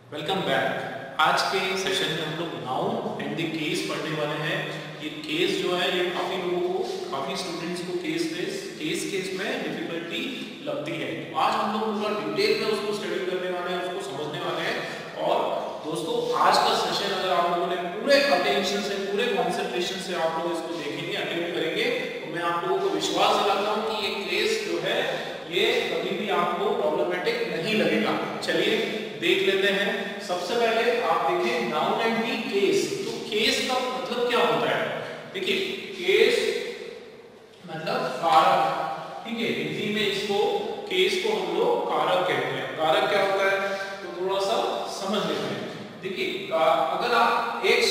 Welcome back. आज के session में हम लोग नाउन एंड द केस पढ़ने वाले हैं। ये केस जो है ये काफी लोगों को, काफी स्टूडेंट्स को केस में डिफिकल्टी लगती है। तो आज हम लोग पूरा डिटेल में उसको स्टडी करने वाले हैं, उसको समझने वाले हैं। और दोस्तों आज का सेशन अगर आप लोगों ने पूरे अटेंशन से, पूरे कंसंट्रेशन से आप लोग इसको देखेंगे, अटेंड करेंगे, तो मैं आप लोगों को विश्वास दिलाता हूँ कि ये केस जो है ये कभी भी आपको प्रॉब्लमेटिक नहीं लगेगा। चलिए देख लेते हैं। सबसे पहले आप देखें नाउन एंड दी केस। तो केस का मतलब क्या होता है? देखिए केस मतलब कारक, ठीक है। हिंदी में इसको केस को हम लोग कारक कहते हैं। कारक क्या होता है तो थोड़ा सा समझ लेते हैं। देखिए अगर आप एक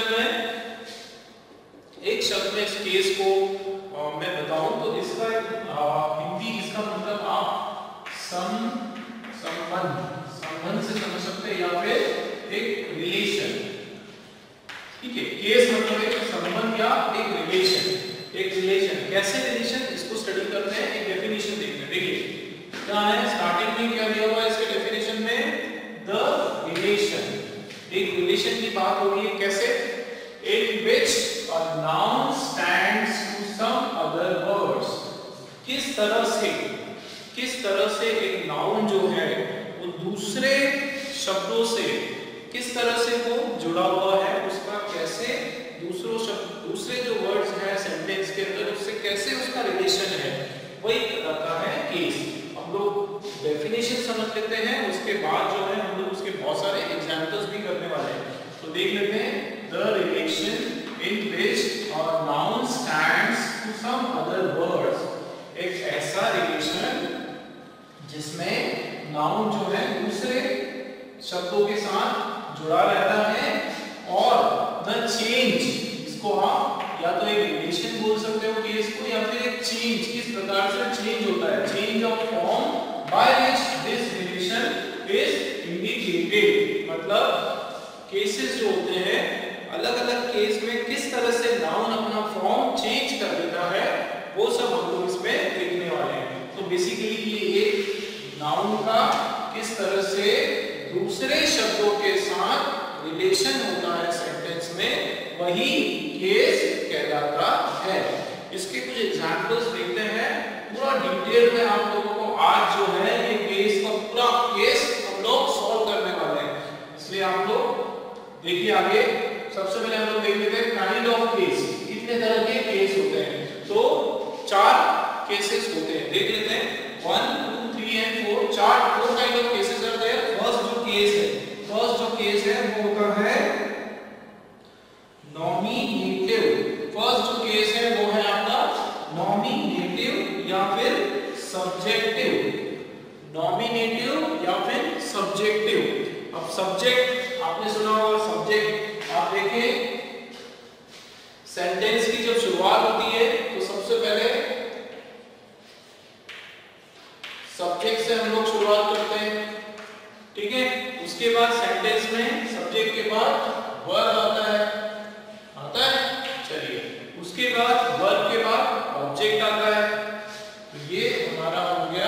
शब्द में इस केस को मैं बताऊं तो इसका हिंदी इसका मतलब आप संबंध से समझ सकते हैं या फिर एक रिलेशन, ठीक है। केस मतलब एक संबंध या एक रिलेशन। कैसे रिलेशन, इसको स्टडी करते हैं, एक डेफिनेशन देखते हैं। देखिए क्या है, स्टार्टिंग में क्या दिया हुआ है इसके डेफिनेशन में, द रिलेशन। एक रिलेशन की बात हो रही है, कैसे, इन विच a noun stands to some other words। किस तरह से एक नाउन जो है वो दूसरे शब्दों से किस तरह से वो जुड़ा हुआ है, उसका कैसे दूसरे जो वर्ड्स हैं सेंटेंस के अंदर उससे कैसे उसका रिलेशन है, वही कहता है केस। हम लोग डेफिनेशन समझ लेते हैं, उसके बाद जो है हम लोग उसके बहुत सारे एग्जांपल्स भी करने वाले हैं। तो देख लेते हैं, the relation in which a noun stands to some other words। एक ऐसा रिलेशन जिसमें नाउन जो है दूसरे शब्दों के साथ जुड़ा रहता है, और the change, इसको आप या तो एक रिलेशन बोल सकते हो केस को, या फिर एक चेंज, किस प्रकार से चेंज होता है, change of form by which this relation is indicated। मतलब केसेस जो होते हैं, अलग अलग केस में किस तरह से नाउन अपना फॉर्म चेंज कर देता है, वो सब हम लोग इसमें देखने वाले हैं। तो बेसिकली ये एक नाउन का किस तरह से दूसरे शब्दों के साथ रिलेशन होता है सेंटेंस में, वही केस कहलाता है। इसके कुछ एग्जांपल्स देखते हैं, पूरा डिटेल में आप लोगों को आज जो है ये केस का पूरा केस हम लोग सॉल्व करने वाले हैं। इसलिए आप लोग देखिए आगे। सबसे पहले हम लोग देख लेते हैं काइंड ऑफ केस, कितने तरह के केस होते हैं। तो 4 केसेस होते हैं, देख लेते हैं 1, 2, 3 and 4। 4 kind of cases are there. First जो केस है वो होता है नॉमिनेटिव। फर्स्ट जो केस है वो है आपका नॉमिनेटिव या फिर सब्जेक्टिव। नॉमिनेटिव या फिर सब्जेक्टिव। अब सब्जेक्ट आपने सुना होगा, सब्जेक्ट आप देखें सेंटेंस की जब शुरुआत होती है तो सबसे पहले सब्जेक्ट से हम लोग शुरुआत करते हैं, ठीक है। उसके बाद सेंटेंस में सब्जेक्ट के बाद वर्ब आता है, चलिए। उसके बाद वर्ब के बाद ऑब्जेक्ट आता है, तो ये हमारा हो गया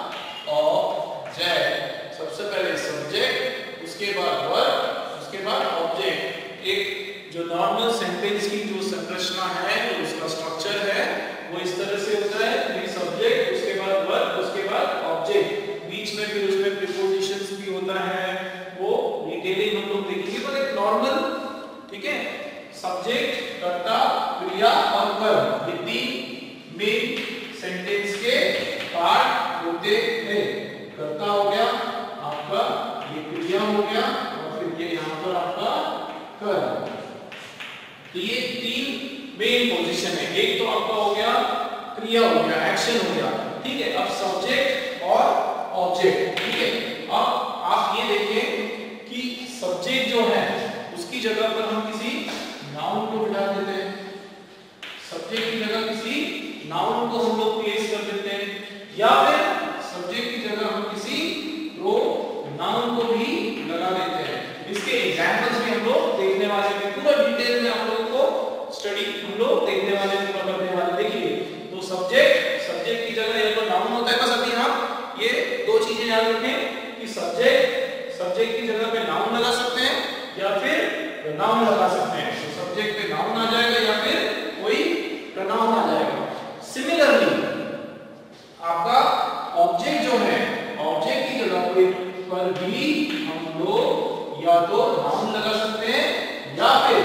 ऑब्जेक्ट। सबसे पहले सब्जेक्ट, उसके बाद वर्ब, उसके बाद ऑब्जेक्ट। एक जो नॉर्मल सेंटेंस की जो संरचना है, जो उसका स्ट्रक्चर है, वो इस तरह से होता है, सब्जेक्ट, उसके बाद वर्ब, उसके बाद ऑब्जेक्ट। बीच में फिर उसमें प्रीपोजिशंस भी होता है, वो डिटेलिंग हम लोग देखेंगे, पर एक नॉर्मल, ठीक है। सब्जेक्ट, कर्ता, क्रिया और वर्ब, ये 3 मेन सेंटेंस के पार्ट होते हैं। कर्ता हो गया आपका, ये क्रिया हो गया, और फिर ये यहाँ पर आपका कर्म। तो ये 3 मेन पोजीशन है। एक तो आपका हो गया क्रिया, हो गया एक्शन, हो गया, ठीक है। अब सब्जेक्ट और ऑब्जेक्ट, ठीक है। अब आप ये देखें कि सब्जेक्ट जो है उसकी जगह पर हम किसी नाउन को बिठा देते हैं, सब्जेक्ट की जगह किसी नाउन को हम लोग प्लेस कर देते हैं, या फिर सब्जेक्ट की जगह हम किसी नाउन को भी लगा देते हैं। इसके एग्जांपल्स भी हम लोग देखने वाले हैं, पूरा डिटेल में आप लोगों को स्टडी हम लोग देखने वाले हैं, पूरा करने वाले। देखिए तो सब्जेक्ट की जगह या तो नाउन होता है, बस अभी आप ये 2 चीजें याद रखें कि सब्जेक्ट सब्जेक्ट की जगह पे नाउन लगा सकते हैं या फिर प्रोनाउन लगा सकते हैं। तो सब्जेक्ट पे नाउन आ जाएगा या फिर कोई प्रोनाउन आ जाएगा। सिमिलरली आपका ऑब्जेक्ट जो है, ऑब्जेक्ट की जगह पर भी हम लोग या तो नाउन लगा सकते हैं या फिर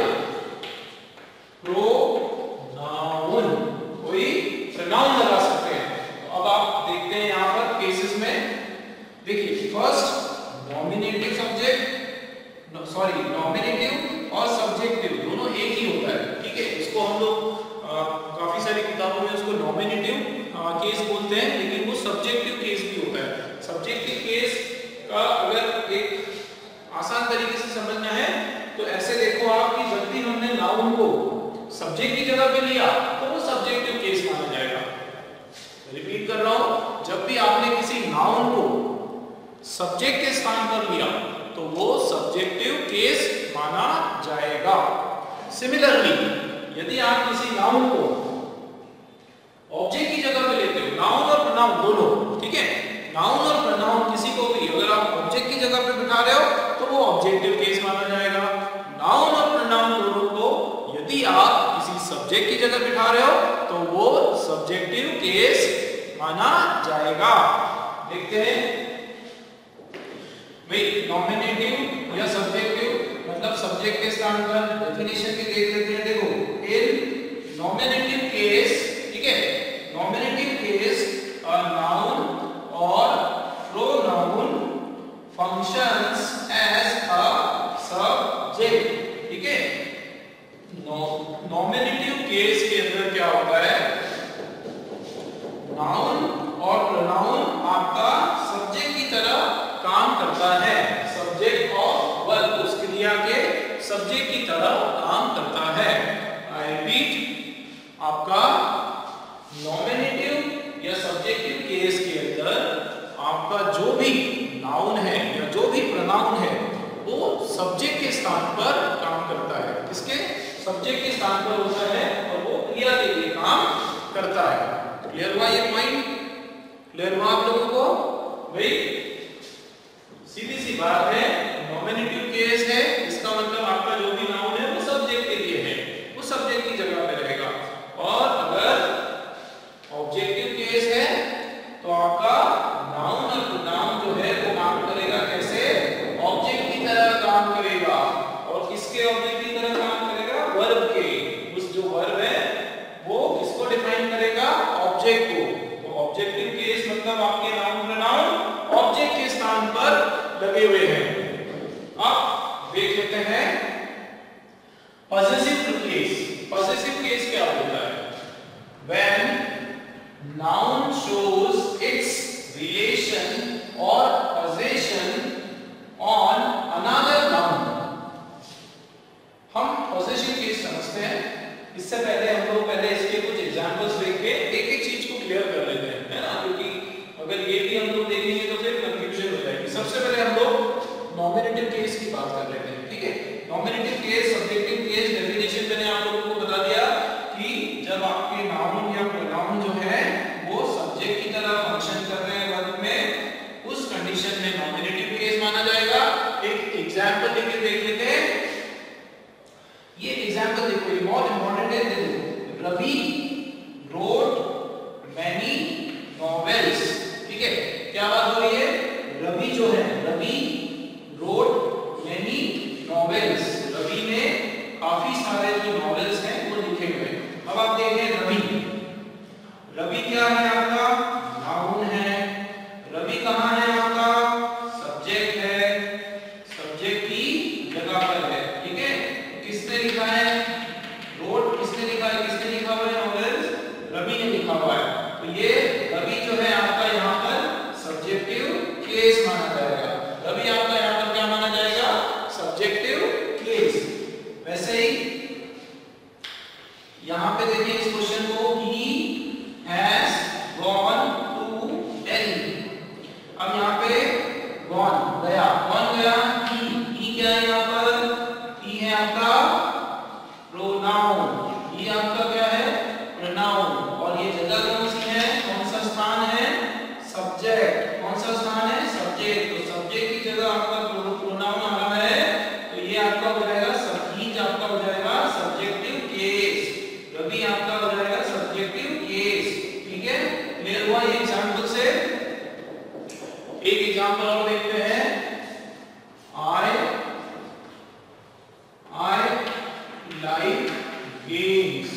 प्रोनाउन, कोई प्रोनाउन लगा सकते हैं। तो अब आप देखते हैं यहां पर केसेस में, देखिए first nominative subject, sorry nominative और सब्जेक्टिव दोनों एक ही होता है, ठीक है। इसको हम लोग काफी सारी किताबों में उसको नॉमिनेटिव केस बोलते हैं, लेकिन वो सब्जेक्टिव केस भी होता है। सब्जेक्टिव केस का अगर एक आसान तरीके से समझना है तो ऐसे देखो आप कि जब भी हमने नाउन को सब्जेक्ट की जगह पे लिया तो वो सब्जेक्टिव केस माना जाएगा। रिपीट कर रहा हूं, जब भी आपने किसी नाउन को सब्जेक्ट के स्थान पर लिया तो वो सब्जेक्टिव केस माना जाएगा। सिमिलरली यदि आप किसी नाउन को ऑब्जेक्ट की जगह पे लेते हो, नाउन और प्रोनाउन दोनों, ठीक है, नाउन और प्रोनाउन किसी को भी अगर आप ऑब्जेक्ट की जगह पे बिठा रहे हो तो वो ऑब्जेक्टिव केस माना जाएगा। नाउन और प्रोनाउन दोनों को यदि आप किसी सब्जेक्ट की जगह बिठा रहे हो तो वो सब्जेक्टिव केस माना जाएगा। देखते हैं भाई नॉमिनेटिव या सब्जेक्टिव मतलब सब्जेक्ट के स्थान पर डेफिनेशन भी देख लेते हैं। देखो इन नॉमिनेटिव केस, ठीक है, nominative case a noun or pronoun functions as a subject, ठीक है। नॉमिनेटिव केस के अंदर क्या होता है, नाउन और प्रोनाउन आपका सब्जेक्ट की तरह काम करता है, सब्जेक्ट ऑफ वर्ब, उस क्रिया के सब्जेक्ट की तरह काम करता है। आई रिपीट, आपका नॉमिनेटिव या सब्जेक्टिव केस के अंदर आपका जो भी नाउन है या जो भी प्रोनाउन है वो सब्जेक्ट के स्थान पर काम करता है, किसके, सब्जेक्ट के स्थान पर होता है और वो क्रिया के लिए काम करता है। क्लियर हुआ ये पॉइंट? क्लियर हुआ आप लोगों को? भाई सीधी सी बात है, नॉमिनेटिव केस है, इसका मतलब आपका जो भी नाउन है वो सब्जेक्ट के लिए है, वो सब्जेक्ट की जगह पे रहेगा। और अगर ऑब्जेक्टिव केस है तो आपका नाउन और प्रोनाउन जो है वो काम करेगा कैसे, ऑब्जेक्ट की तरह काम करेगा। और किसके ऑब्जेक्ट की तरह काम करेगा, वर्ब के। उस जो वर्ब है वो किसको डिफाइन करेगा, ऑब्जेक्ट को। तो ऑब्जेक्टिव केस मतलब आपके नाउन प्रोनाउन ऑब्जेक्ट के स्थान पर लगे हुए हैं। अब देख लेते हैं पॉसेसिव केस। पॉसेसिव केस क्या होता है, when noun shows its relation or possession on another noun। हम possessive case समझते हैं। इससे पहले हम लोग पहले इसके कुछ एग्जांपल्स देख के एक एक चीज को क्लियर कर लेते हैं, है ना, क्योंकि अगर ये भी हम लोग देखेंगे तो फिर कंफ्यूजन हो जाएगी। सबसे पहले हम लोग नॉमिनेटिव केस की बात कर लेते हैं, ठीक है। Nominative case, subjective case, definition मैंने आप लोगों को बता दिया कि जब आपके नाउन या प्रोनाउन जो है वो सब्जेक्ट की तरह फंक्शन कर रहे हैं वर्ब में, उस कंडीशन में नॉमिनेटिव केस माना जाएगा। एक एग्जांपल लेके देख लेते हैं। ये एग्जांपल देखो, ये बहुत इंपॉर्टेंट है। देखो, रवि रोट मैनी नॉवेल्स, ठीक है, क्या बात हो रही है, रवि जो है, Ravi wrote many novels, Ravi ने काफी सारे जो नॉवेल्स हैं वो लिखे हुए। अब आप देखें रवि, रवि क्या है आपका, नाउन है। रवि कहाँ है आपका, सब्जेक्ट है, सब्जेक्ट की जगह पर है, ठीक है। किसने लिखा है, रोट किसने लिखा है, किसने लिखा हुआ है नॉवेल्स, रवि ने लिखा हुआ है। तो ये रवि जो है आपका यहाँ पर सब्जेक्टिव केस माना जाएगा। रवि आपका यहाँ पर क्या माना जाएगा, सब्जेक्टिव केस। वैसे ही यहाँ पे देखिए इस क्वेश्चन को, he has gone to Delhi। अब यहाँ पे gone गया, कौन गया, he क्या है यहाँ पर, he है आपका प्रोनाउन, he आपका क्या है, प्रोनाउन। और ये जगह कौन सी है, कौन सा स्थान है, सब्जेक्ट। कौन सा स्थान है, सब्जेक्ट। तो सब्जेक्ट की जगह आपका एक एग्जांपल और देखते हैं, I like games.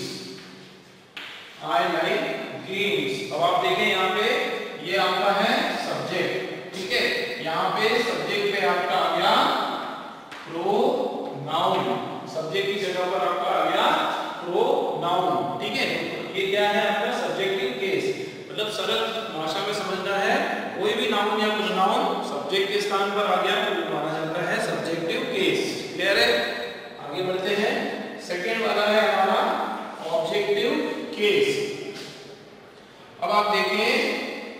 I like games. अब आप देखें यहाँ पे ये आपका है सब्जेक्ट, ठीक है। यहाँ पे सब्जेक्ट पे आपका आ गया प्रोनाउन, सब्जेक्ट की जगह पर आपका आ गया प्रोनाउन, ठीक है। ये क्या है आपका सब्जेक्टिव केस, मतलब सरल भाषा में समझना है, कोई भी नाउन या प्रोनाउन सब्जेक्ट के स्थान पर आ गया तो वो माना जाता है सब्जेक्टिव केस। क्लियर है? आगे बढ़ते हैं। सेकेंड वाला है हमारा ऑब्जेक्टिव केस। अब आप देखें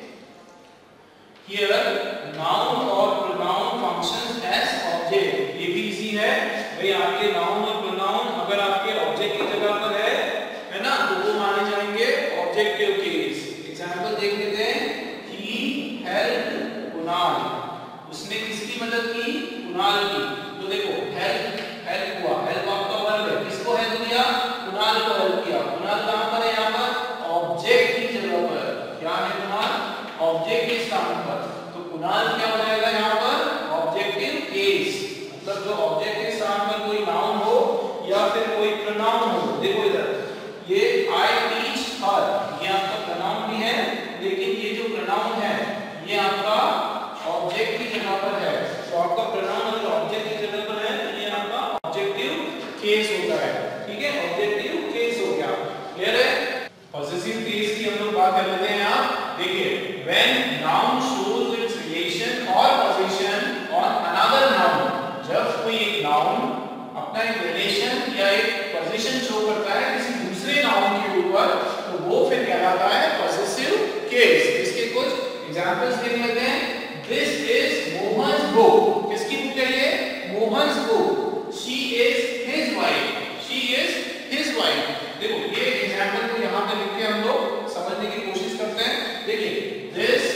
हियर नाउन और प्रोनाउन फंक्शंस एज ऑब्जेक्ट, ये भी इजी है भाई। आपके नाउन और प्रोनाउन अगर आपके ऑब्जेक्ट की जगह पर है ना, तो वो माने जाएंगे ऑब्जेक्टिव केस। एग्जांपल देख लेते हैं, ही हेल्प्ड कुणाल, उसने किसकी मदद की? कुणाल की। तो देखो हेल्प हुआ, हेल्प आपका वर्ब है, किसको हेल्प किया? कुणाल को हेल्प किया। कुणाल कहां पर है? यहाँ पर ऑब्जेक्ट की जगह पर। क्या है कुणाल? ऑब्जेक्ट के स्थान पर। तो कुणाल क्या हो जाएगा यहाँ पर? Objective case. मतलब जो ऑब्जेक्ट के स्थान पर कोई नाउन हो या फिर कोई प्रोनाउन हो। देखो इधर ये आई टीच हर, ये आपका प्रोनाउन भी है, लेकिन ये जो प्रोनाउन है ये आपका ऑब्जेक्ट की जगह पर है। तो आपका प्रोनाउन अगर ऑब्जेक्ट की जगह पर है तो ये आपका ऑब्जेक्टिव केस होता है, ठीक है। ऑब्जेक्टिव केस हो गया। क्लियर है? पॉसेसिव केस की हम लोग बात कर लेते हैं। आप देखिए, when noun shows its relation और पोजीशन ऑन अनदर नाउन, जब कोई एक नाउन अपना एक रिलेशन या एक पोजीशन शो करता है किसी दूसरे नाउन के ऊपर, तो वो फिर कहलाता है पॉसेसिव केस। इसके कुछ एग्जांपल्स देख लेते हैं। दिस इज मोहन्स बुक, किसकी बुक है ये? Mohan's book. She is his wife, she is his wife. देखो ये एग्जांपल को यहां पे लिख के हम लोग समझने की कोशिश करते हैं। देखिए, दिस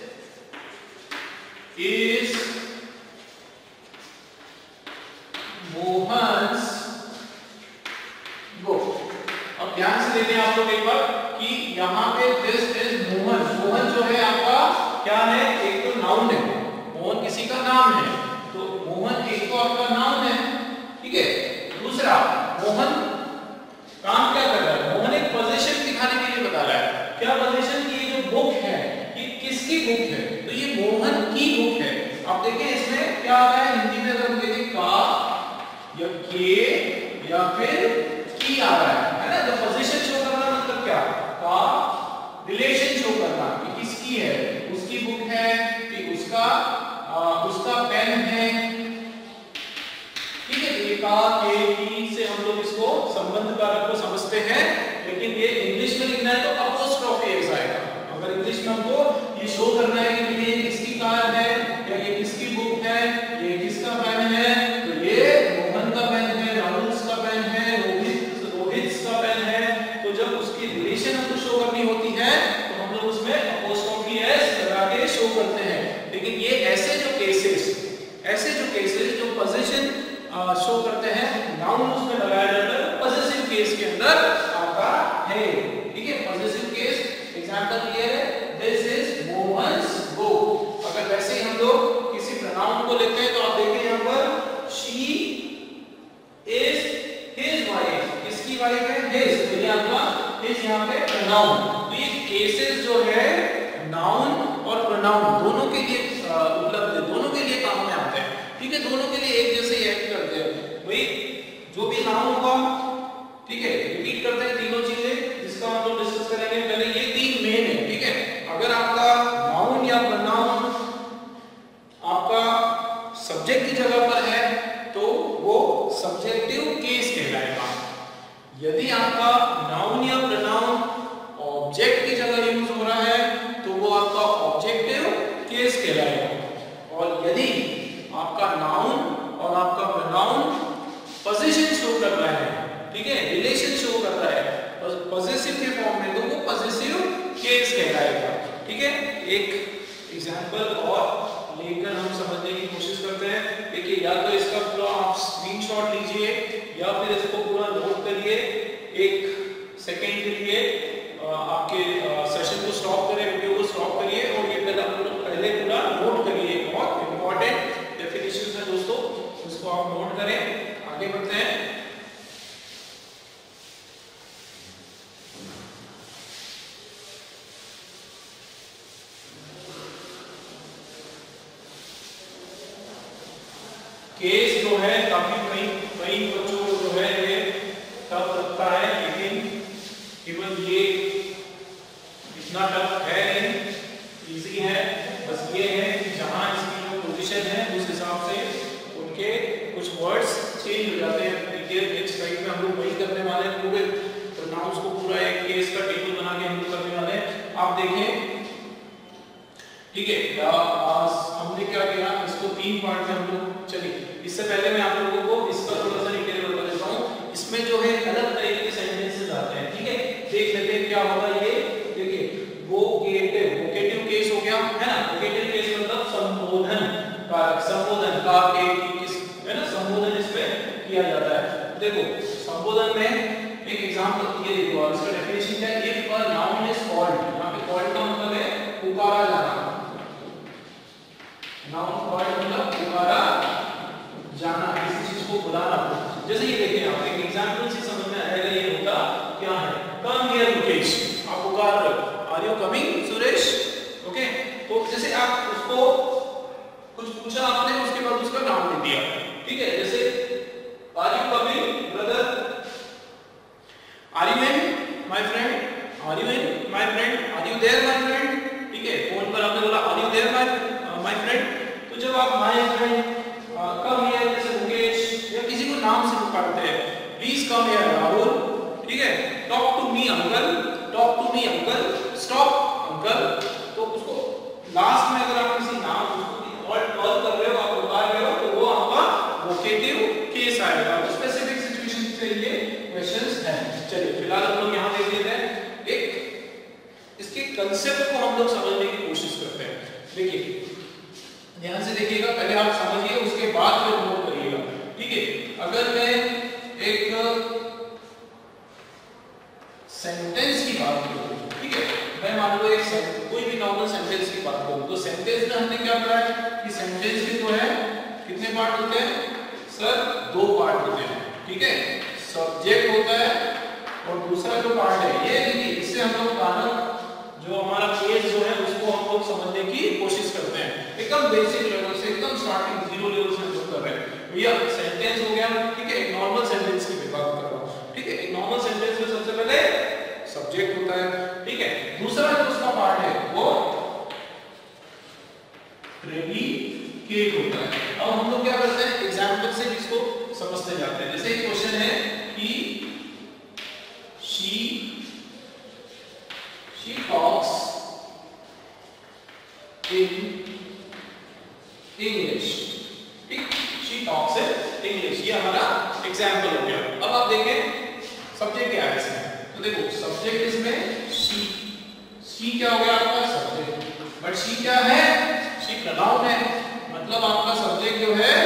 इज मोहन्स बुक। अब ध्यान से देखें आप लोग एक बार कि यहाँ पे दिस इज मोहन, मोहन जो है आपका क्या है? एक तो नाउन है, मोहन किसी का नाम है, तो मोहन एक तो आपका नाउन है, ठीक है। दूसरा, मोहन काम क्या कर रहा है? मोहन एक पोजीशन दिखाने के लिए बता रहा है। क्या पोजीशन? की ये जो बुक है ये किसकी बुक है? तो ये मोहन की बुक है। आप देखिए इसमें क्या आ रहा है हिंदी में, अगर देखें का या के या फिर की आ रहा है ना। तो पोजीशन शो करना मतलब क्या? का रिलेशन शो करना कि किसकी है, उसकी बुक है कि उसका पेन है, ठीक है। ये का के की से हम लोग इसको संबंध कारक को समझते हैं, लेकिन ये इंग्लिश में लिखना है तो अपोस्ट्रोफी एस आएगा। अगर इंग्लिश में हमको ये शो करना है कि ये किसकी कार है या ये किसकी बुक है, ये किसका पेन है, तो ये मोहन का पेन है, राहुल का पेन है, रोहित का पेन है। तो जब उसकी रिलेशन हमको शो करनी होती है तो हम लोग उसमें अपोस्ट्रोफी एस लगा के शो करते हैं। लेकिन ये ऐसे जो केसेस जो पोजीशन शो करते हैं, नाउन उसमें लगाया जाता है, पॉसेसिव केस के अंदर आता है, ठीक है। पॉसेसिव केस एग्जांपल क्लियर है, दिस इज मोहन्स बुक। अगर वैसे ही हम लोग किसी प्रोनाउन को लेते हैं तो आप देखिए यहाँ पर शी इज हिज वाइफ, किसकी वाइफ है? हिज, तो ये आपका हिज यहाँ पे प्रोनाउन। तो ये केसेस जो है नाउन और प्रोनाउन दोनों के लिए उपलब्ध है, दोनों के लिए काम में आते हैं, ठीक है। दोनों के लिए एक जैसे एक्ट करते हैं भाई। जो भी नाउन होगा, ठीक है, रिपीट करते हैं तीनों चीजें जिसका हम लोग डिस्कस करेंगे। पहले ये तीन मेन है, ठीक है। अगर आपका नाउन या प्रोनाउन आपका सब्जेक्ट की जगह पर है तो वो सब्जेक्टिव केस कहलाएगा। यदि आपका नाउन या प्रोनाउन ऑब्जेक्ट की जगह यूज हो रहा है तो वो आपका ऑब्जेक्टिव केस कहलाएगा। और यदि आपका नाउन और आपका प्रोनाउन पोजीशन शो कर रहा है, ठीक है, रिलेशन शो कर रहा है पॉसेसिव के फॉर्म में, तो वो पॉसेसिव केस कहलाएगा, ठीक है। एक एग्जांपल और लेकर हम समझने की कोशिश करते हैं। देखिए, या तो इसका पूरा आप स्क्रीनशॉट लीजिए या फिर इसको पूरा नोट करिए। एक सेकंड के लिए आपके सेशन को स्टॉप करें, वीडियो को स्टॉप करिए और ये पहले पूरा नोट करिए। केस जो है काफी कई बच्चों को जो है ये टफ लगता है, लेकिन केवल ये इतना टफ है नहीं, इजी है। बस ये है कि जहां इसकी जो पोजीशन है उस हिसाब से उनके कुछ वर्ड्स चेंज हो जाते हैं। देखिए नेक्स्ट स्लाइड में हम लोग वही करने वाले हैं, पूरे प्रोनाउंस को पूरा एक केस का टेबल बना के हम लोग करने वाले हैं। आप देखें, ठीक है, हमने क्या किया, इसको 3 पार्ट में हम लोग, चलिए इससे पहले मैं आप लोगों को इसका थोड़ा सा डिटेल बता देता हूँ। इसमें जो है अलग तरह के सेंटेंसेस आते हैं, ठीक है, देख लेते हैं क्या होगा ये। देखिए वोकेटिव केस हो गया है ना, वोकेटिव केस मतलब संबोधन का किस है ना, संबोधन इसमें किया जाता है। देखो संबोधन में एक एग्जांपल ये देखो, इसका डेफिनेशन क्या है, if a noun is called, यहां पे कॉल्ड का मतलब है पुकारा जाना, नाउन कॉल्ड मतलब पुकारा जाना, किसी चीज को बुलाना। जैसे ये देखिए आप एक एग्जांपल से समझ में आएगा, ये होगा क्या है, कम हियर मुकेश, आप पुकार रहे हो, are you coming Suresh, okay. तो जैसे आप उसको कुछ पूछा आपने, उसके बाद उसका नाम दे दिया, ठीक है, जैसे are you coming brother, are you in my friend, are you in my friend, are you there my friend, ठीक है, फोन पर आपने बोला are you there my friend. तो जब आप माय फ्रेंड कम हियर, जैसे मुकेश या किसी को नाम से पुकारते हैं, प्लीज कम हियर राहुल, ठीक है, talk to me uncle, talk to me uncle, stop uncle. तो उसको लास्ट में अगर आप किसी नाम कॉल कर रहे हो, आप पुकार रहे हो, तो वो आपका वोकेटिव केस आएगा। स्पेसिफिक सिचुएशन के लिए क्वेश्चंस हैं। चलिए फिलहाल हम लोग यहां देख लेते हैं, एक इसके कांसेप्ट को हम लोग समझने की कोशिश करते हैं। देखिए ध्यान से देखिएगा, पहले आप समझिए, उसके बाद फिर नोट करिएगा, ठीक है। अगर मैं एक सेंटेंस की बात करूं, ठीक है, मैं मान लो एक कोई भी नॉर्मल सेंटेंस की बात करूं, तो सेंटेंस में हमने क्या पढ़ा है कि सेंटेंस के जो है कितने पार्ट होते हैं सर, 2 पार्ट होते हैं, ठीक है, सब्जेक्ट होता है और दूसरा जो पार्ट है ये, देखिए इससे हम लोग कारक जो हमारा केस जो है उसको हम लोग समझने की कोशिश करते हैं, एकदम बेसिक लेवल से, एकदम स्टार्टिंग 0 लेवल से हम लोग कर रहे हैं। भैया सेंटेंस हो गया, ठीक है, एक नॉर्मल सेंटेंस की बात कर रहा हूं, ठीक है, एक नॉर्मल सेंटेंस में सबसे पहले सब्जेक्ट होता है, ठीक है, दूसरा जो उसका पार्ट है वो प्रेडिकेट होता है। अब हम लोग क्या करते हैं, एग्जांपल से इसको समझते जाते हैं। जैसे एक क्वेश्चन है कि she talks in English, ठीक, she talks in English, ये हमारा एग्जांपल हो गया। अब आप देखें सब्जेक्ट क्या है इसमें, तो देखो सब्जेक्ट इसमें she क्या हो गया आपका सब्जेक्ट, बट she क्या है, she प्रोनाउन है, मतलब आपका सब्जेक्ट जो है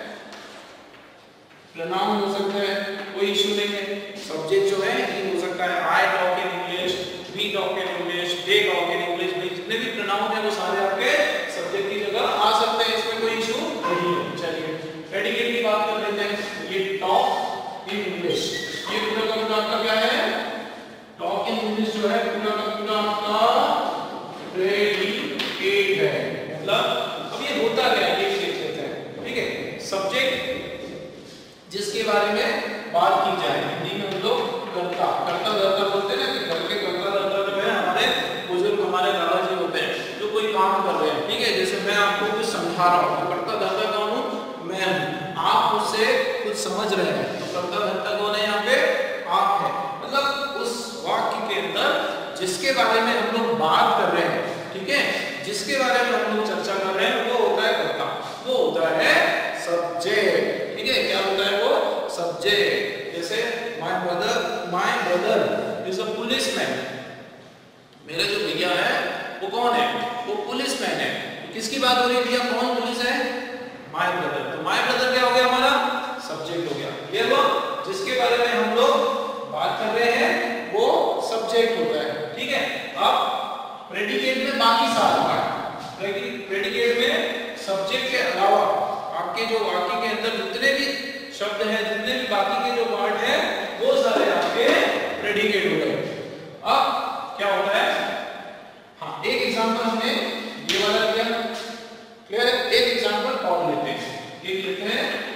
प्रोनाउन हो सकता है, कोई इशू नहीं है। सब्जेक्ट जो है ये हो सकता है I talk in English, we talk in English, they talk in English, जितने भी प्रोनाउन है वो सारे आपके सब्जेक्ट की जगह आ सकते हैं, इसमें कोई इशू नहीं है। चलिए प्रेडिकेट की बात कर लेते हैं, ये टॉक इन इंग्लिश, ये पूरा का पूरा आपका क्या है, टॉक इन इंग्लिश जो है पूरा का पूरा आपका प्रेडिकेट है। मतलब अब ये होता क्या है, ये देख लेते हैं, ठीक है, सब्जेक्ट जिसके बारे में बात की जाए, हिंदी में हम लोग करता धरता बोलते हैं ना, कि घर के करता धरता जो है हमारे बुजुर्ग, हमारे दादाजी होते हैं जो कोई काम कर रहे हैं, ठीक है, जैसे मैं आपको कुछ समझा रहा हूँ, तो करता धरता कौन हूँ, मैं हूँ, आप मुझसे कुछ समझ रहे हैं, तो करता धरता कौन है यहाँ पे, आप है। मतलब उस वाक्य के अंदर जिसके बारे में हम लोग बात कर रहे हैं, ठीक है, जिसके बारे में हम लोग चर्चा कर रहे हैं, वो होता है कर्ता, वो होता है सब्जेक्ट, ठीक है, क्या होता है वो सब्जेक्ट। जैसे my brother is a policeman, मेरे जो भैया है वो कौन है, वो पुलिसमैन है। किसकी बात हो रही है भैया, कौन पुलिस है, माय ब्रदर, तो माय ब्रदर क्या हो गया हमारा सब्जेक्ट हो गया, क्लियर हुआ, जिसके बारे में हम लोग बात कर रहे हैं वो सब्जेक्ट होता है, ठीक है। अब प्रेडिकेट में बाकी सारा पार्ट, प्रेडिकेट में सब्जेक्ट के अलावा आपके जो वाक्य के अंदर जितने भी शब्द हैं, जितने भी बाकी के जो पार्ट हैं, वो सारे आपके प्रेडिकेट हो गए। अब क्या होता है, हाँ एक एग्जांपल हमने ये वाला किया, क्लियर, एक एग्जांपल और लेते हैं, एक लेते हैं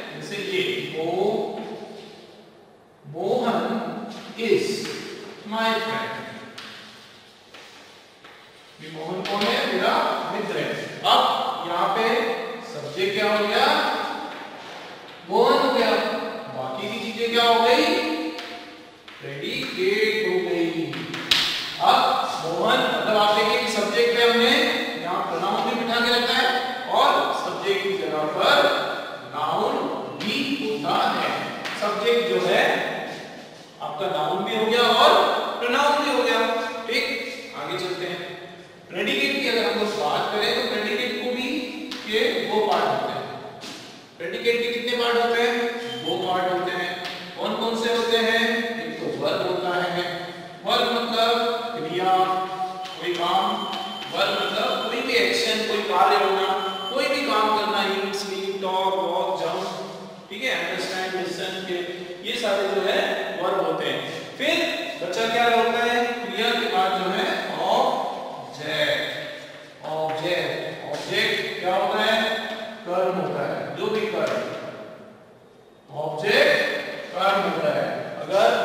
फ्रेंड। मोहन कौन है? मेरा मित्र है। अब यहाँ पे सब्जेक्ट क्या हो गया? मोहन हो गया। बाकी की चीजें क्या हो गई? प्रेडिकेट हो गई। अब मोहन मतलब आप देखिए कि सब्जेक्ट पे हमने यहाँ प्रोनाउन भी बिठा के रखा है और सब्जेक्ट की जगह पर नाउन भी होता है। सब्जेक्ट जो है आपका नाउन भी हो गया और प्रोनाउन भी हो गया। ठीक, आगे चलते हैं। प्रेडिकेट की अगर हम लोग बात करें तो प्रेडिकेट को भी के दो पार्ट होते हैं। प्रेडिकेट के कितने पार्ट होते हैं? दो पार्ट होते हैं। कौन कौन से होते हैं? एक तो वर्ब होता है। वर्ब मतलब क्रिया, कोई काम। वर्ब मतलब कोई भी एक्शन, कोई कार्य होना, कोई भी काम करना, eat, sleep, talk, walk, jump, ठीक है, अंडरस्टैंड, लिसन के, ये सारे जो है वर्ब होते हैं। फिर बच्चा क्या होता है? क्रिया के बाद जो है ऑब्जेक्ट। ऑब्जेक्ट ऑब्जेक्ट क्या होता है? कर्म होता है, जो भी कर्म। ऑब्जेक्ट कर्म होता है। अगर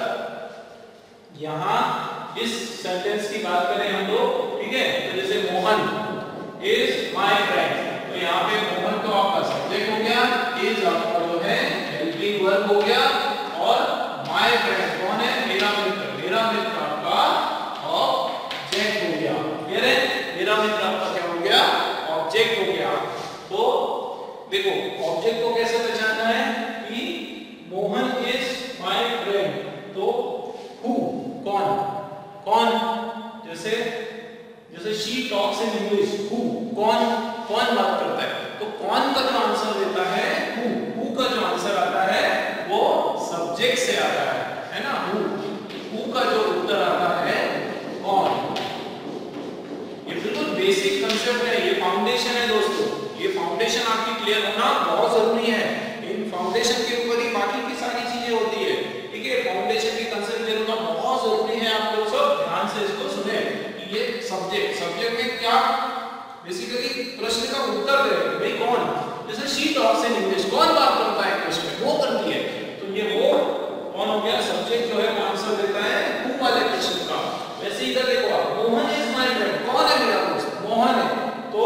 यहां इस सेंटेंस की बात करें हम लोग, ठीक है, तो जैसे मोहन इज माय फ्रेंड, तो यहाँ पे मोहन तो आपका सब्जेक्ट हो गया, इज आपका जो है हेल्पिंग वर्ब हो गया और माय फ्रेंड कौन है? मेरा मित्र। मेरा मित्र आपका ऑब्जेक्ट हो गया। क्लियर है? मेरा मित्र आपका क्या हो गया? ऑब्जेक्ट हो गया। तो देखो ऑब्जेक्ट को कैसे पहचानना है कि मोहन इज माय फ्रेंड, तो हु, कौन, कौन, जैसे जैसे she talks in English, who, कौन, कौन बात करता है, तो कौन का जो आंसर देता है हु का जो आंसर आता है वो सब्जेक्ट से आता है ना? हु का जो उत्तर आता है कौन। ये बिल्कुल बेसिक कंसेप्ट है, ये फाउंडेशन है दोस्तों। ये फाउंडेशन आपकी क्लियर होना बहुत जरूरी है। इन फाउंडेशन के ऊपर ही बाकी की सारी चीजें होती है। ठीक है, फाउंडेशन के कंसेप्ट क्लियर होना बहुत जरूरी है। आप लोग सब ध्यान से इसको सुने कि ये सब्जेक्ट में क्या बेसिकली प्रश्न का उत्तर दे भाई कौन। जैसे शी टॉक्स इन इंग्लिश, कौन बात करता है इंग्लिश में, वो करती है, तो ये वो कौन हो गया? सब्जेक्ट जो है वो आंसर देता है हु वाले क्वेश्चन का। वैसे इधर देखो आप, मोहन इज माय फ्रेंड, कौन है मेरा दोस्त? मोहन है, तो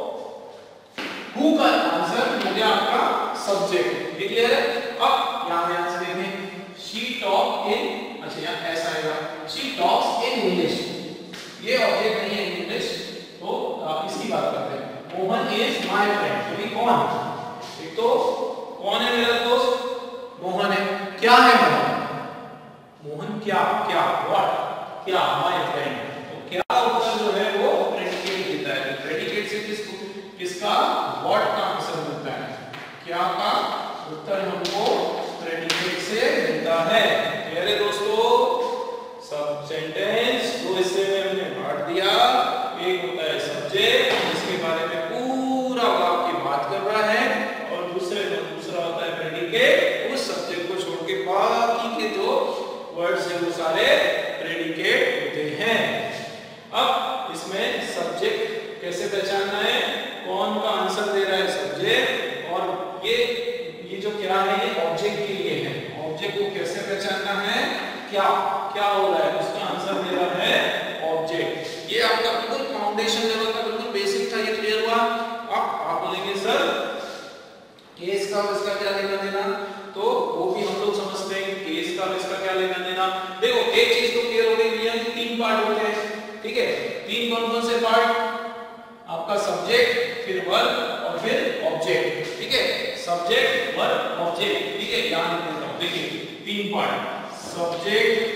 हु का आंसर हो गया आपका सब्जेक्ट। ये क्लियर है? अब यहां से देखें, शी टॉक इन, अच्छा यहां ऐसा आएगा, शी टॉक्स इन इंग्लिश, ये ऑब्जेक्ट नहीं है इंग्लिश, तो इसकी बात करते हैं। मोहन इज माय फ्रेंड, तो ये कौन? एक तो कौन है मेरा दोस्त? मोहन है। क्या है मोहन? मोहन क्या, क्या, व्हाट, क्या, माय फ्रेंड, तो क्या का उत्तर जो है वो प्रेडिकेट देता है। प्रेडिकेट से किसका व्हाट का आंसर मिलता है, क्या का उत्तर हमको प्रेडिकेट से मिलता है। क्लियर है दोस्तों? सब सेंटेंस दो हिस्से में हमने बांट दिया। एक होता है सब्जेक्ट, जिसके बारे में पूरा वाक्य बात कर रहा है, और दूसरा होता है प्रेडिकेट, उस सब्जेक्ट को छोड़ के बाकी के जो वर्ड्स हैं वो सारे प्रेडिकेट होते हैं। अब इसमें सब्जेक्ट कैसे पहचानना है? कौन का आंसर दे रहा है? सब्जेक्ट। और ये जो क्या है ये ऑब्जेक्ट के लिए है। ऑब्जेक्ट को कैसे पहचानना है? क्या क्या हो रहा है उसका आंसर दे रहा है ऑब्जेक्ट। ये आपका बिल्कुल फाउंडेशन लेवल का बिल्कुल बेसिक था। ये क्लियर हुआ? अब आप बोलेंगे सर केस का इसका क्या लेना देना, तो वो भी हम लोग समझते हैं कि केस का इसका क्या लेना देना। देखो एक चीज तो क्लियर हो गई भैया कि तीन पार्ट होते हैं। ठीक है, तीन कौन कौन से पार्ट? आपका सब्जेक्ट, फिर वर्ब और फिर ऑब्जेक्ट। ठीक है, सब्जेक्ट, वर्ब, ऑब्जेक्ट। ठीक है, ध्यान देना। देखिए तीन part, subject,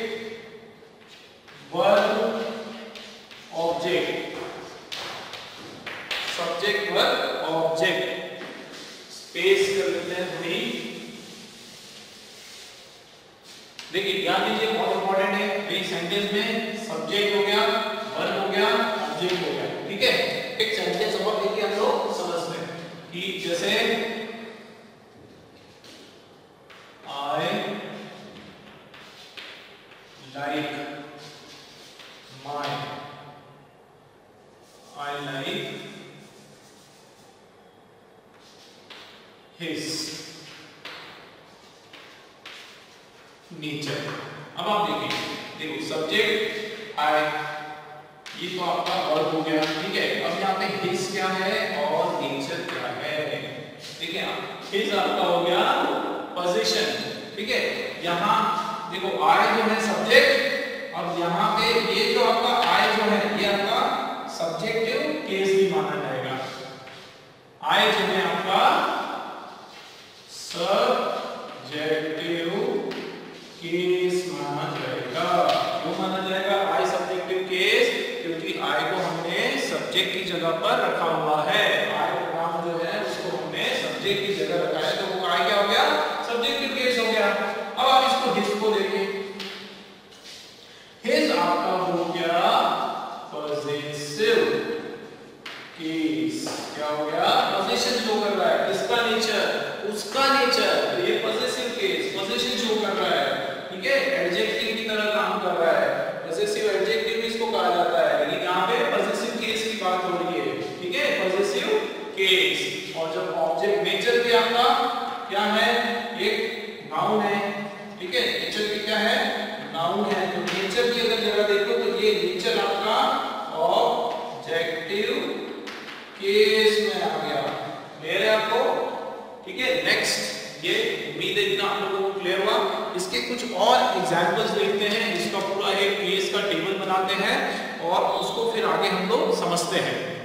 verb, object. Subject, verb, object. Space कर लेते हैं थोड़ी। देखिए ध्यान दीजिए, बहुत इंपॉर्टेंट है। ये सेंटेंस में सब्जेक्ट हो गया, वर्ब हो गया, ऑब्जेक्ट हो गया। ठीक है, एक सेंटेंस और देखिए हम लोग समझते हैं कि जैसे I like his nature। अब आप देखिए देखो सब्जेक्ट आई, ये तो आपका वर्ब हो गया, ठीक है। अब यहाँ पे हिज क्या है और नेचर क्या है, ठीक है। हिज आपका हो गया पोजीशन, ठीक है। यहाँ देखो आई जो है सब्जेक्ट, अब यहाँ पे ये जो आपका आई जो है ये आपका सब्जेक्टिव केस भी माना जाएगा। आई जो है आपका सब्जेक्टिव केस माना जाएगा। क्यों माना जाएगा आई सब्जेक्टिव केस? क्योंकि आई को हमने सब्जेक्ट की जगह पर रखा हुआ है। आई का नाम जो है उसको हमने सब्जेक्ट की जगह रखा है, तो वो आई क्या हो गया? सब्जेक्टिव केस हो गया। अब आप इसको हिज को देखिए, हिज आपका हो गया पॉजिटिव केस। क्या हो गया? पोजीशन शो कर रहा है, इसका नेचर, उसका नेचर, तो ये पॉजिटिव केस पोजीशन शो कर रहा है, ठीक है। एडजेक्टिव की तरह काम कर रहा है, पॉजिटिव एडजेक्टिव इसको कहा जाता है, लेकिन यहाँ पे पॉजिटिव केस की बात हो रही है, ठीक है, पॉजिटिव केस। और जब ऑब्जेक्ट नेचर भी आपका क्या है? एक नाउन है, ठीक है। नेचर भी क्या है? नाउन है। तो नेचर की अगर जगह देखो तो ये नेचर आपका ऑब्जेक्टिव केस में आ गया, क्लियर है आपको, ठीक है। नेक्स्ट, ये उम्मीद है कि आप लोगों को क्लियर हुआ। इसके कुछ और एग्जांपल्स देखते हैं, इसका पूरा एक केस का टेबल बनाते हैं और उसको फिर आगे हम लोग समझते हैं।